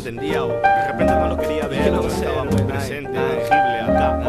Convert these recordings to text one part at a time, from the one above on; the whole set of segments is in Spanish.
entendía o de repente no lo quería ver, no estaba muy presente, tangible acá.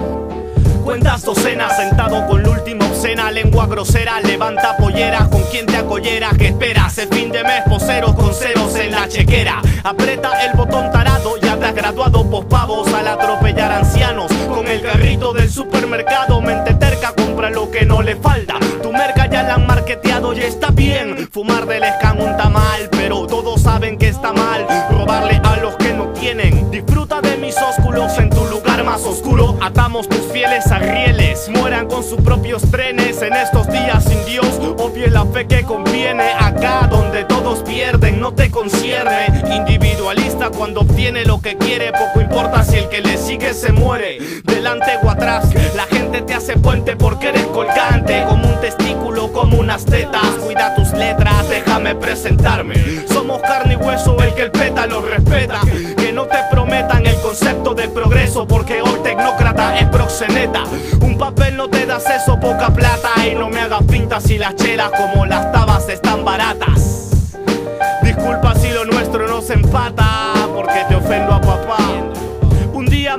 Cuentas docenas, sentado con la última obscena, lengua grosera, levanta polleras, con quien te acollera, que esperas, el fin de mes, poseros con ceros en la chequera, aprieta el botón tarado, ya te has graduado, pospavos al atropellar ancianos, con el carrito del supermercado, mente terca, compra lo que no le falta, tu merca ya la han marketeado y está bien, fumar del escan un tamal, pero todos saben que está mal, robarle a los que no tienen, disfruta de mis ósculos en tu lugar más oscuro, atamos tus fieles a rieles, mueran con sus propios trenes en estos días sin Dios, obvie la fe que conviene, acá donde todos pierden no te concierne, individualista cuando obtiene lo que quiere, poco importa si el que le sigue se muere, delante o atrás, la gente te hace puente porque eres colgante, como un testículo, como unas tetas, cuida tus letras, déjame presentarme, somos carne y hueso, el que el pétalo respeta, que no te prometan el concepto de progreso, porque hoy tecnócrata es proxeneta, un papel no te da acceso, poca plata, y no me hagas pintas si las chelas como las tabas están baratas. Disculpa si lo nuestro no se empata, porque te ofendo a papá. Un día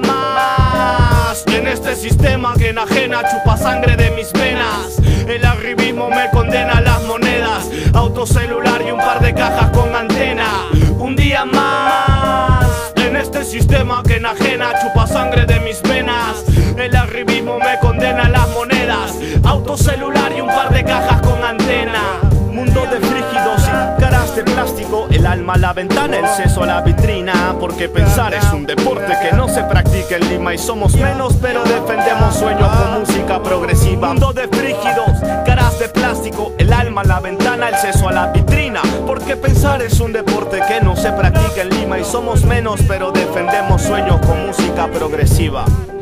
más en este sistema que enajena, chupa sangre de mis venas. El arribismo me condena a las monedas, autocelular y un par de cajas con antena. Un día más en este sistema que enajena, chupa sangre de mis venas. El arribismo me condena a las monedas, autocelular y un par de cajas con antena. Mundo de frígidos y caras de plástico, el alma a la ventana, el seso a la vitrina, porque pensar es un deporte que no se practica en Lima y somos menos, pero defendemos sueños con música progresiva. Mundo de frígidos, caras de plástico, el alma a la ventana, el seso a la vitrina, porque pensar es un deporte que no se practica en Lima y somos menos, pero defendemos sueños con música progresiva.